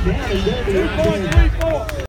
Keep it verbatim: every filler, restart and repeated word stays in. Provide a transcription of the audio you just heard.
down and go to the Three line. point, three, four.